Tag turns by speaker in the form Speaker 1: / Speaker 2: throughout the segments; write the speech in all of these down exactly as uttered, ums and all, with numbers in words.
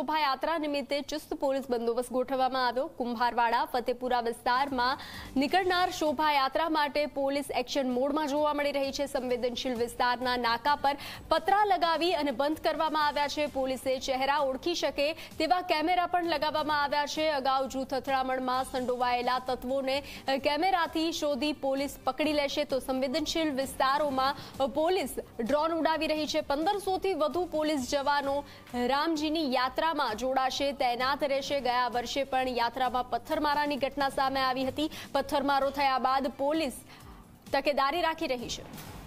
Speaker 1: શોભાયાત્રા નિમિત્તે ચુસ્ત પોલીસ બંદોબસ્ત ગોઠવવામાં આવ્યો। કુંભારવાડા ફતેપુરા વિસ્તારમાં નીકળનાર શોભાયાત્રા માટે પોલીસ એક્શન મોડમાં જોવા મળી રહી છે। સંવેદનશીલ વિસ્તારના નાકા પર પતરા લગાવી અને બંધ કરવામાં આવ્યા છે। પોલીસે ચહેરા ઓળખી શકે તેવા કેમેરા પણ લગાવવામાં આવ્યા છે। અગાઉ જૂથ અથડામણમાં સંડોવાયેલા તત્વોને કેમેરાથી શોધી પોલીસ પકડી લેશે તો સંવેદનશીલ વિસ્તારોમાં પોલીસ ડ્રોન ઉડાવી રહી છે। પંદરસો થી વધુ પોલીસ જવાનો રામજીની યાત્રામાં જોડાશે, તૈનાત રહેશે। ગયા વર્ષે પણ યાત્રામાં પથ્થરમારાની ઘટના સામે આવી હતી। પથ્થરમારો થયા બાદ પોલીસ તકેદારી રાખી રહી છે।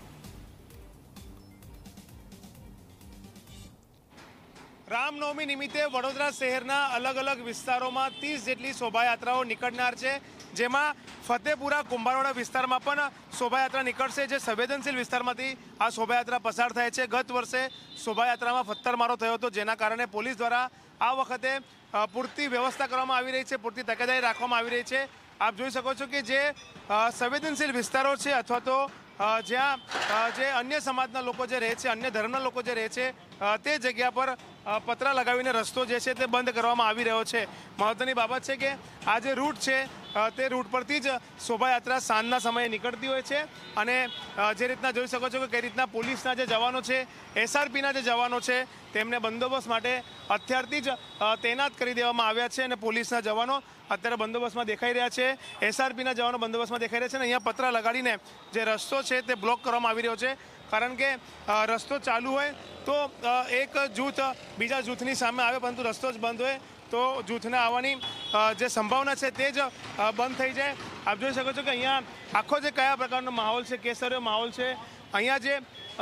Speaker 2: રામનવમી નિમિત્તે વડોદરા શહેરના અલગ અલગ વિસ્તારોમાં ત્રીસ જેટલી શોભાયાત્રાઓ નીકળનાર છે, જેમાં ફતેપુરા કુંભારવાડા વિસ્તારમાં પણ શોભાયાત્રા નીકળશે, જે સંવેદનશીલ વિસ્તારમાંથી આ શોભાયાત્રા પસાર થાય છે। ગત વર્ષે શોભાયાત્રામાં પથ્થરમારો થયો હતો, જેના કારણે પોલીસ દ્વારા આ વખતે પૂરતી વ્યવસ્થા કરવામાં આવી રહી છે, પૂરતી તકેદારી રાખવામાં આવી રહી છે। આપ જોઈ શકો છો કે જે સંવેદનશીલ વિસ્તારો છે અથવા તો જ્યાં જે અન્ય સમાજના લોકો જે રહે છે, અન્ય ધર્મના લોકો જે રહે છે, તે જગ્યા પર પતરા લગાવીને રસ્તો જે છે તે બંધ કરવામાં આવી રહ્યો છે। મહત્વની બાબત છે કે આ જે રૂટ છે તે રૂટ પરથી જ શોભાયાત્રા સાંજના સમયે નીકળતી હોય છે અને જે રીતના જોઈ શકો છો કે કઈ રીતના પોલીસના જે જવાનો છે, એસઆરપીના જે જવાનો છે, તેમને બંદોબસ્ત માટે અત્યારથી જ તૈનાત કરી દેવામાં આવ્યા છે અને પોલીસના જવાનો અત્યારે બંદોબસ્તમાં દેખાઈ રહ્યા છે। એસઆરપીના જવાનો બંદોબસ્તમાં દેખાઈ રહ્યા છે અને અહીંયા પતરા લગાડીને જે રસ્તો છે તે બ્લોક કરવામાં આવી રહ્યો છે, કારણ કે રસ્તો ચાલુ હોય તો એક જૂથ બીજા જૂથની સામે આવે, પરંતુ રસ્તો જ બંધ હોય તો જૂથને આવવાની જે સંભાવના છે તે જ બંધ થઈ જાય। આપ જોઈ શકો છો કે અહીંયા આખો જે કયા પ્રકારનો માહોલ છે, કેસરીયો માહોલ છે। અહીંયા જે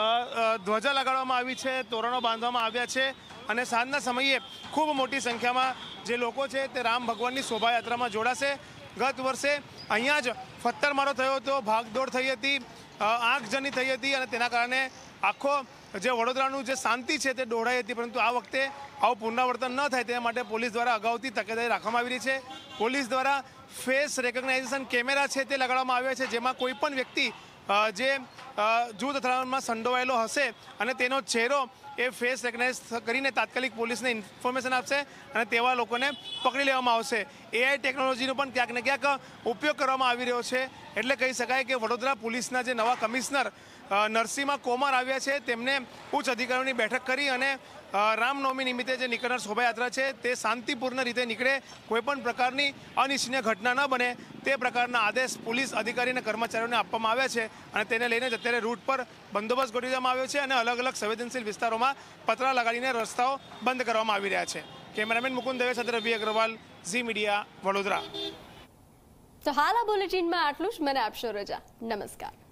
Speaker 2: ધ્વજા લગાડવામાં આવી છે, તોરણો બાંધવામાં આવ્યા છે અને સાંજના સમયે ખૂબ મોટી સંખ્યામાં જે લોકો છે તે રામ ભગવાનની શોભાયાત્રામાં જોડાશે। ગત વર્ષે અહીંયા જ પથ્થરમારો થયો હતો, ભાગદોડ થઈ હતી, આંખજની થઈ હતી અને તેના કારણે આખો જે વડોદરાનું જે શાંતિ છે તે દોડાઈ હતી, પરંતુ આ વખતે આવું પુનરાવર્તન ન થાય તે માટે પોલીસ દ્વારા અગાઉથી તકેદારી રાખવામાં આવી રહી છે। પોલીસ દ્વારા ફેસ રેકોગ્નાઇઝેશન કેમેરા છે તે લગાડવામાં આવ્યા છે, જેમાં કોઈ પણ વ્યક્તિ જે જૂથ અથડામણમાં સંડોવાયેલો હશે અને તેનો ચહેરો એ ફેસ રેકગ્નાઇઝ કરીને તાત્કાલિક પોલીસને ઇન્ફોર્મેશન આપશે અને તેવા લોકોને પકડી લેવામાં આવશે। એઆઈ ટેકનોલોજીનો પણ ક્યાંક ને ક્યાંક ઉપયોગ કરવામાં આવી રહ્યો છે, એટલે કહી શકાય કે વડોદરા પોલીસના જે નવા કમિશનર નરસિંહા કોમાર આવ્યા છે, તેમને ઉચ્ચ અધિકારીઓની બેઠક કરી અને રામનવમી નિમિત્તે જે નીકળનાર શોભાયાત્રા છે તે શાંતિપૂર્ણ રીતે નીકળે, કોઈપણ પ્રકારની અનિચ્છનીય ઘટના ન બને તે પ્રકારના આદેશ પોલીસ અધિકારી અને કર્મચારીઓને આપવામાં આવ્યા છે અને તેને લઈને જ અત્યારે રૂટ પર બંદોબસ્ત ગોઠવવામાં આવ્યો છે અને અલગ અલગ સંવેદનશીલ વિસ્તારોમાં પતરા લગાડીને રસ્તાઓ બંધ કરવામાં આવી રહ્યા છે। કેમેરામેન મુકુંદ દવે સાથે રવિ અગ્રવાલ, ઝી મીડિયા, વડોદરા।
Speaker 1: તો હાલ આ બુલેટિનમાં આટલું જ, મને આપશો રજા। નમસ્કાર।